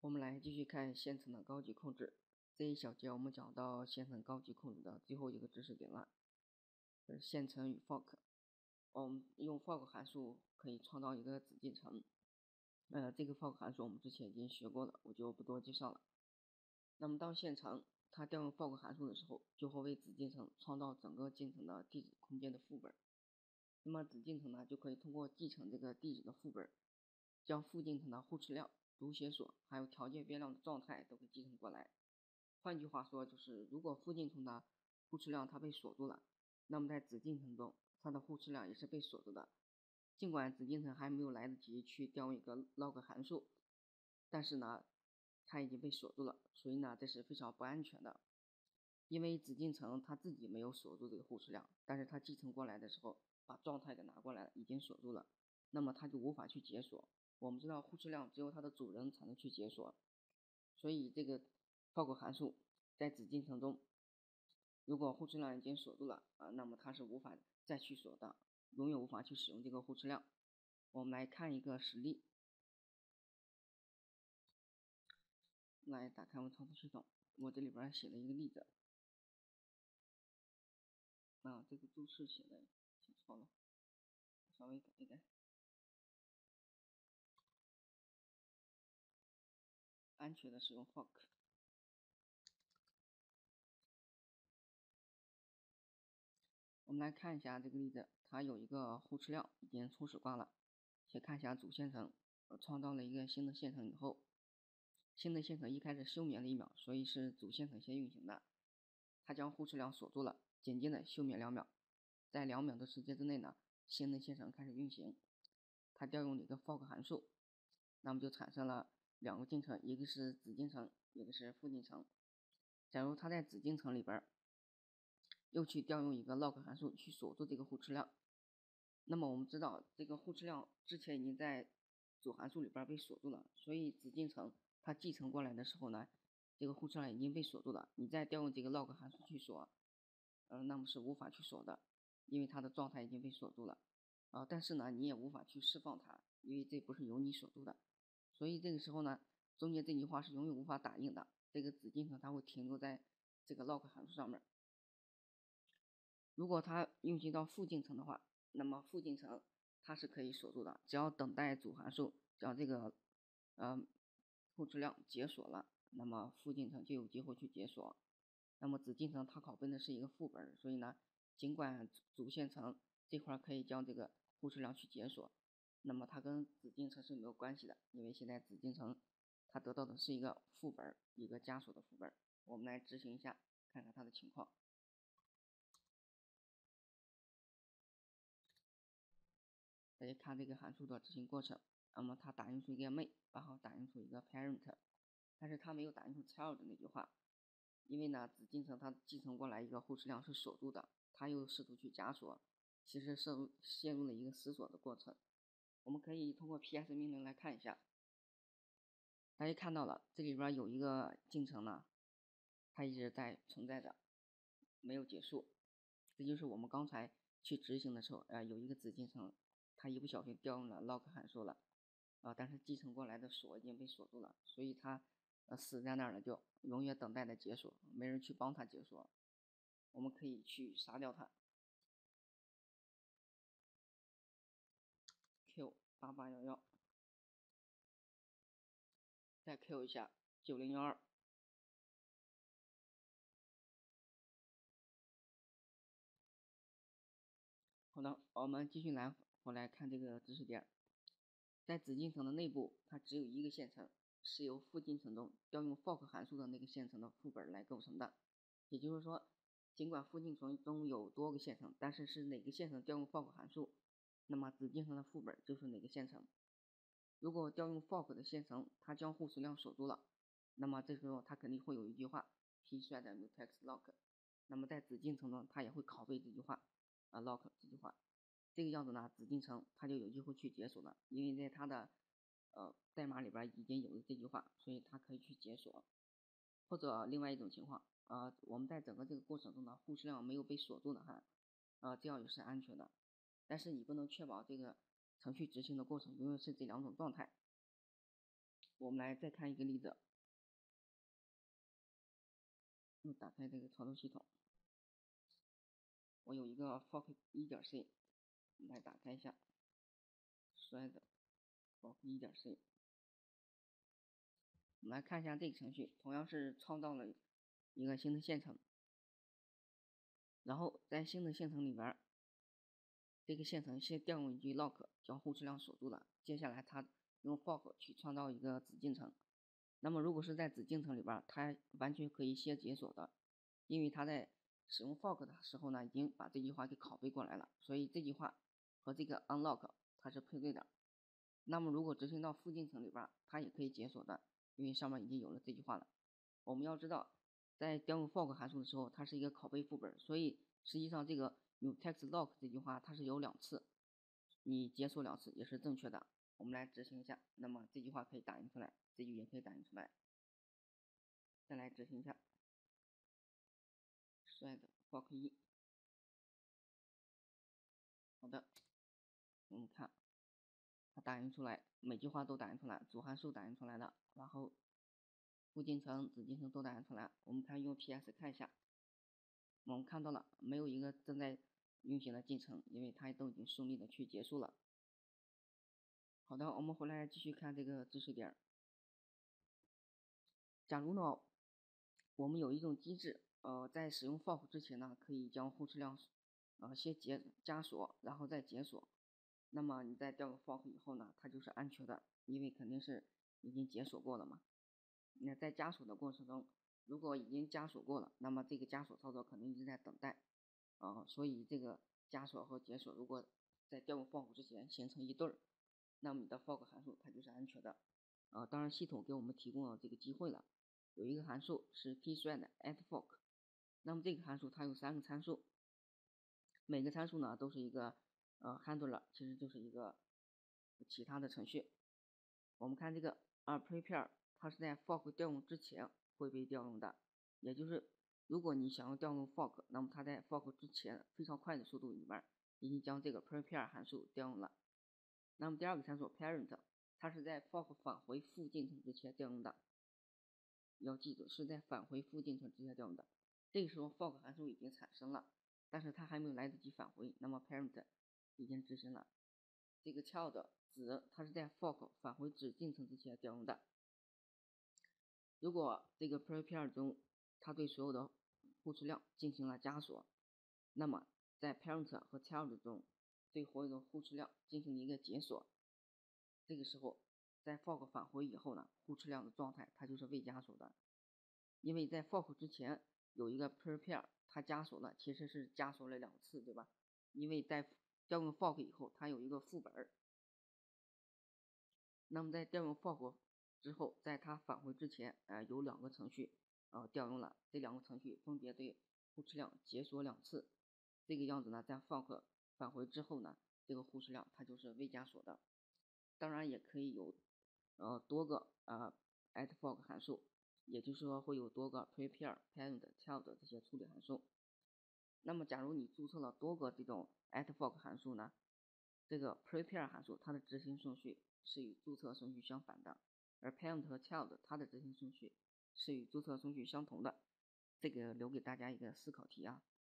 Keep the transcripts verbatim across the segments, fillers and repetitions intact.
我们来继续看线程的高级控制。这一小节我们讲到线程高级控制的最后一个知识点了，是线程与 fork。我们用 fork 函数可以创造一个子进程。呃，这个 fork 函数我们之前已经学过了，我就不多介绍了。那么当线程它调用 fork 函数的时候，就会为子进程创造整个进程的地址空间的副本。那么子进程呢，就可以通过继承这个地址的副本，将副进程的互斥量、读写锁还有条件变量的状态都给继承过来。换句话说，就是如果副进程的互斥量它被锁住了，那么在子进程中它的互斥量也是被锁住的。尽管子进程还没有来得及去调用一个 log 函数，但是呢它已经被锁住了，所以呢这是非常不安全的。因为子进程它自己没有锁住这个互斥量，但是它继承过来的时候把状态给拿过来了，已经锁住了，那么它就无法去解锁。我们知道互斥量只有它的主人才能去解锁，所以这个 fork 函数在子进程中，如果互斥量已经锁住了啊，那么它是无法再去锁的，永远无法去使用这个互斥量。我们来看一个实例，来打开我们操作系统，我这里边写了一个例子。啊，这个注释写的写错了，稍微改一改。安全的使用 fork。我们来看一下这个例子，它有一个互斥量已经初始挂了。先看一下主线程，呃，创造了一个新的线程以后，新的线程一开始休眠了一秒，所以是主线程先运行的。它将互斥量锁住了，紧接着休眠两秒，在两秒的时间之内呢，新的线程开始运行。它调用了一个 fork 函数，那么就产生了两个进程，一个是子进程，一个是副进程。假如它在子进程里边又去调用一个 log 函数去锁住这个互斥量，那么我们知道这个互斥量之前已经在主函数里边被锁住了，所以子进程它继承过来的时候呢，这个互斥量已经被锁住了，你再调用这个 log 函数去锁，呃，那么是无法去锁的，因为它的状态已经被锁住了啊、呃。但是呢，你也无法去释放它，因为这不是由你锁住的，所以这个时候呢，中间这句话是永远无法打印的，这个子进程它会停留在这个 log 函数上面。如果它运行到副进程的话，那么副进程它是可以锁住的，只要等待主函数将这个呃互斥量解锁了，那么副进程就有机会去解锁。那么子进程它拷贝的是一个副本，所以呢，尽管主线程这块可以将这个互斥量去解锁，那么它跟子进程是没有关系的，因为现在子进程它得到的是一个副本，一个加锁的副本。我们来执行一下，看看它的情况。大家看这个函数的执行过程，那么它打印出一个 main， 然后打印出一个 parent， 但是它没有打印出 child 那句话，因为呢子进程它继承过来一个互斥量是锁住的，它又试图去假锁，其实是陷入了一个死锁的过程。我们可以通过 ps 命令来看一下，大家看到了这里边有一个进程呢，它一直在存在着，没有结束，这就是我们刚才去执行的时候，呃，有一个子进程，它一不小心调用了 log 函数了，啊、呃，但是继承过来的锁已经被锁住了，所以它呃死在那儿了，就永远等待的解锁，没人去帮它解锁。我们可以去杀掉它 ，Q 八八一一，再 Q 一下九零一二。好的，我们继续来回来看这个知识点。在子进程的内部，它只有一个线程，是由副进程中调用 fork 函数的那个线程的副本来构成的。也就是说，尽管副进程中有多个线程，但是是哪个线程调用 fork 函数，那么子进程的副本就是哪个线程。如果调用 fork 的线程，它将互斥量锁住了，那么这时候它肯定会有一句话 pthread mutex lock， 那么在子进程中它也会拷贝这句话啊 lock 这句话。这个样子呢，子进程它就有机会去解锁了，因为在它的呃代码里边已经有了这句话，所以它可以去解锁。或者另外一种情况，呃，我们在整个这个过程中呢，互斥量没有被锁住的哈，呃，这样也是安全的。但是你不能确保这个程序执行的过程永远是这两种状态。 我们来再看一个例子，又打开这个操作系统，我有一个 fork 一点 c， 我们来打开一下 thread fork 一点 c， 我们来看一下这个程序，同样是创造了一个新的线程，然后在新的线程里边，这个线程先调用一句 lock 将互质量锁住了，接下来它用 fork 去创造一个子进程。那么如果是在子进程里边，它完全可以先解锁的，因为它在使用 fork 的时候呢，已经把这句话给拷贝过来了，所以这句话和这个 unlock 它是配对的。那么如果执行到副进程里边，它也可以解锁的，因为上面已经有了这句话了。我们要知道，在调用 fork 函数的时候，它是一个拷贝副本，所以实际上这个 mutex lock 这句话它是有两次，你解锁两次也是正确的。我们来执行一下，那么这句话可以打印出来，这句也可以打印出来。再来执行一下 thread fork 一，好的，我们看它打印出来，每句话都打印出来，主函数打印出来了，然后副进程、子进程都打印出来。我们看用 P S 看一下，我们看到了没有一个正在运行的进程，因为它都已经顺利的去结束了。好的，我们回来继续看这个知识点。假如呢，我们有一种机制，呃，在使用 fork 之前呢，可以将互质量，呃，先解加锁，然后再解锁。那么你在调用 fork 以后呢，它就是安全的，因为肯定是已经解锁过了嘛。那在加锁的过程中，如果已经加锁过了，那么这个加锁操作肯定一直在等待，啊、呃，所以这个加锁和解锁如果在调用 fork 之前形成一对儿，那么你的 fork 函数它就是安全的。啊、呃，当然系统给我们提供了这个机会了，有一个函数是 pthread at fork， 那么这个函数它有三个参数，每个参数呢都是一个呃 handler， 其实就是一个其他的程序。我们看这个啊 prepare， 它是在 fork 调用之前会被调用的，也就是如果你想要调用 fork， 那么它在 fork 之前非常快的速度里面已经将这个 prepare 函数调用了。那么第二个参数 parent， 它是在 fork 返回副进程之前调用的，要记住是在返回副进程之前调用的。这个时候 fork 函数已经产生了，但是它还没有来得及返回，那么 parent 已经执行了。这个 child 子它是在 fork 返回子进程之前调用的。如果这个 prepare 中它对所有的互质量进行了加锁，那么在 parent 和 child 中对所有的互质量进行一个解锁。这个时候在 fork 返回以后呢，互质量的状态它就是未加锁的，因为在 fork 之前有一个 prepare 它加锁了，其实是加锁了两次，对吧？因为在调用 fork 以后，它有一个副本，那么在调用 fork 之后，在它返回之前，呃，有两个程序呃调用了，这两个程序分别对互质量解锁两次。这个样子呢，在 fork 返回之后呢，这个互质量它就是未加锁的。当然也可以有呃多个呃 at fork 函数，也就是说会有多个 prepare、parent、child 这些处理函数。那么假如你注册了多个这种 at fork 函数呢，这个 prepare 函数它的执行顺序是与注册顺序相反的，而 parent 和 child 它的执行顺序是与注册顺序相同的。这个留给大家一个思考题啊。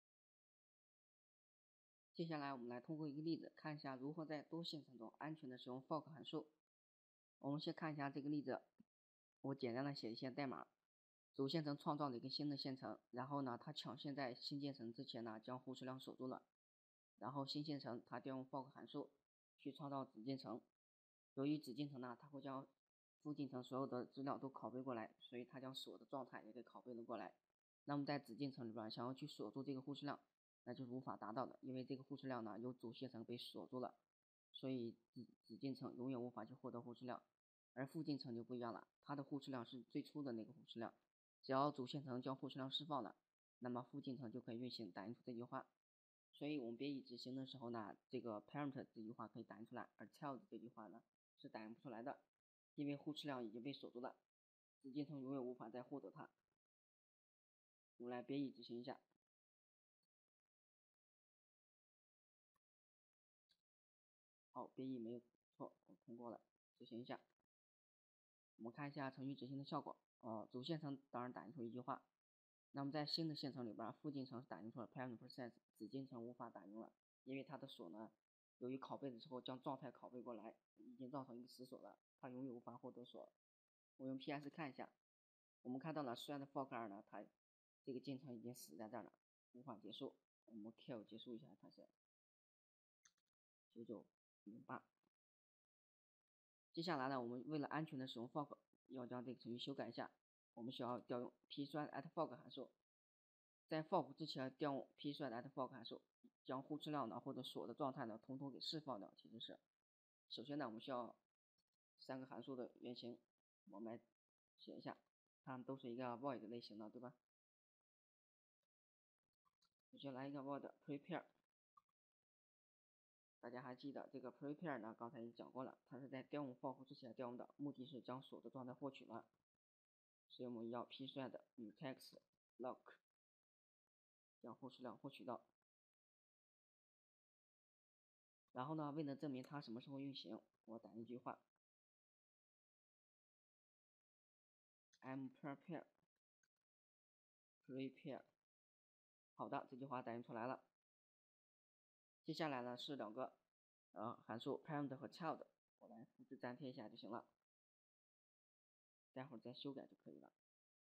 接下来我们来通过一个例子看一下如何在多线程中安全的使用 fork 函数。我们先看一下这个例子，我简单的写一些代码。主线程创造了一个新的线程，然后呢，它抢先在新建程之前呢将互质量锁住了，然后新线程它调用 fork 函数去创造子进程。由于子进程呢，它会将副进程所有的资料都拷贝过来，所以它将锁的状态也给拷贝了过来。那么在子进程里边想要去锁住这个互质量，那就是无法达到的，因为这个互质量呢由主线程被锁住了，所以子子进程永远无法去获得互质量。而副进程就不一样了，它的互质量是最初的那个互质量，只要主线程将互质量释放了，那么副进程就可以运行打印出这句话。所以我们编译执行的时候呢，这个 parent 这句话可以打印出来，而 child 这句话呢是打印不出来的，因为互质量已经被锁住了，子进程永远无法再获得它。我们来编译执行一下。好，编译没有错，我通过了，执行一下。 我们看一下程序执行的效果。呃，主线程当然打印出一句话，那么在新的线程里边，附近程是打印出了 parent process， 子进程无法打印了，因为它的锁呢，由于拷贝的时候将状态拷贝过来，已经造成一个死锁了，它永远无法获得锁。我用 P S 看一下，我们看到了 thread fork 二呢，它这个进程已经死在这儿了，无法结束。我们 kill 结束一下，它是九九零八。接下来呢，我们为了安全的使用 fork， 要将这个程序修改一下。我们需要调用 pthread at fork 函数，在 fork 之前调用 pthread at fork 函数，将互资料呢或者锁的状态呢统统给释放掉。其实是，首先呢，我们需要三个函数的原型，我们来写一下，它们都是一个 void 类型的，对吧？我先来一个 void prepare。大家还记得这个 prepare 呢？刚才已经讲过了，它是在调用 fork 之前调用的，目的是将锁的状态获取了。所以我们要 pthread mutex lock 将互资料获取到。然后呢，为了证明它什么时候运行，我打一句话 ：I'm prepare prepare。好的，这句话打印出来了。接下来呢是两个呃函数 parent 和 child， 我来复制粘贴一下就行了，待会儿再修改就可以了。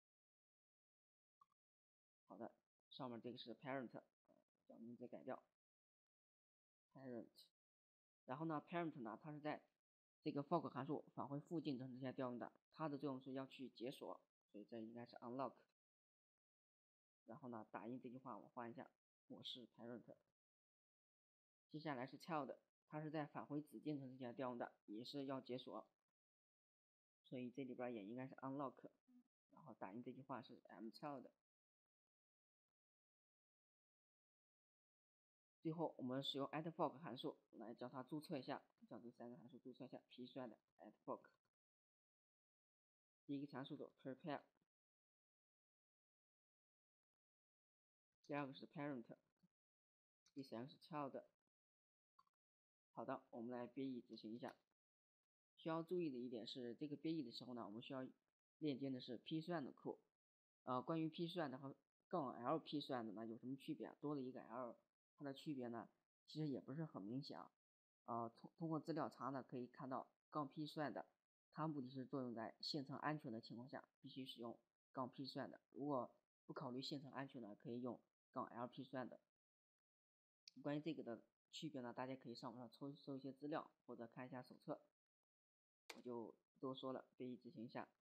好的，上面这个是 parent， 将名字改掉 parent。然后呢 parent 呢，它是在这个 fork 函数返回附近程之前调用的，它的作用是要去解锁，所以这应该是 unlock。然后呢，打印这句话我换一下，我是 parent。接下来是 child， 它是在返回子进程之前调用的，也是要解锁，所以这里边也应该是 unlock。然后打印这句话是 m child。最后我们使用 at fork 函数来将它注册一下，将这三个函数注册一下 pthread at fork。第一个函数的 prepare， 第二个是 parent， 第三个是 child。好的，我们来编译执行一下。需要注意的一点是，这个编译的时候呢，我们需要链接的是 pthread 库。呃，关于 pthread 和杠 l pthread 呢有什么区别？多了一个 l， 它的区别呢其实也不是很明显啊。呃，通通过资料查呢可以看到，杠 pthread 它目的是作用在线程安全的情况下必须使用杠 pthread， 如果不考虑线程安全呢，可以用杠 l pthread。关于这个的区别呢，大家可以上网上搜搜一些资料或者看一下手册，我就不多说了，编译执行一下。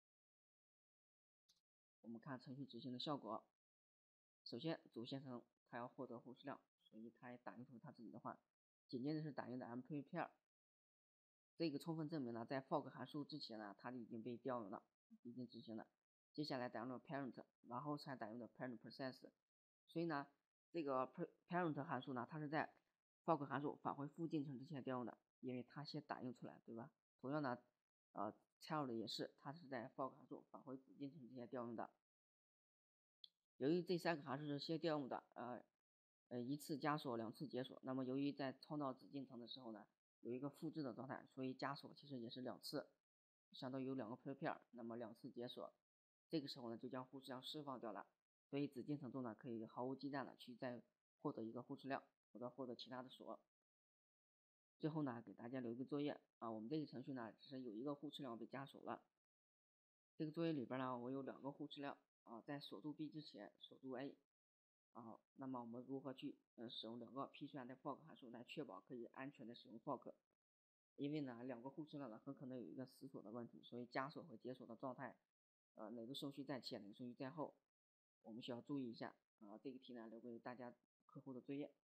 我们看程序执行的效果。首先主线程它要获得互资料，所以它也打印出它自己的话。紧接着是打印的 m prepare， 这个充分证明了在 fork 函数之前呢，它已经被调用了，已经执行了。接下来打用了 parent， 然后才打用的 parent process。所以呢，这个 parent 函数呢，它是在 fork 函数返回附近程之前调用的，因为它先打印出来，对吧？同样呢，呃 child 也是，它是在 fork 函数返回子进程之前调用的。由于这三个函数是先调用的，呃呃一次加锁，两次解锁。那么由于在创造子进程的时候呢，有一个复制的状态，所以加锁其实也是两次，相当于有两个 prepare， 那么两次解锁。这个时候呢，就将互资料释放掉了，所以子进程中呢，可以毫无忌惮的去再获得一个互资料，或者获得其他的锁。最后呢，给大家留一个作业啊，我们这个程序呢，只是有一个互资料被加锁了。这个作业里边呢，我有两个互资料啊，在锁住 B 之前锁住 A 啊，那么我们如何去呃使用两个 pthread fork 函数来确保可以安全的使用 fork？ 因为呢，两个互资料呢很可能有一个死锁的问题，所以加锁和解锁的状态，呃哪个顺序在前，哪个顺序在后，我们需要注意一下啊。这个题呢留给大家课后的作业。